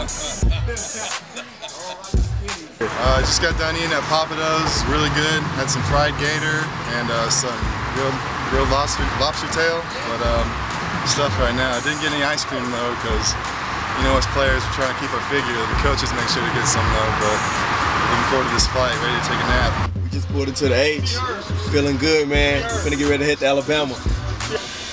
Just got done eating at Papado's, really good. Had some fried gator and some grilled lobster tail, but stuff right now. I didn't get any ice cream though, because you know, as players, we're trying to keep our figure. The coaches make sure to get some though, but looking forward to this flight, ready to take a nap. We just pulled into the H. Feeling good, man. We're finna get ready to head to Alabama.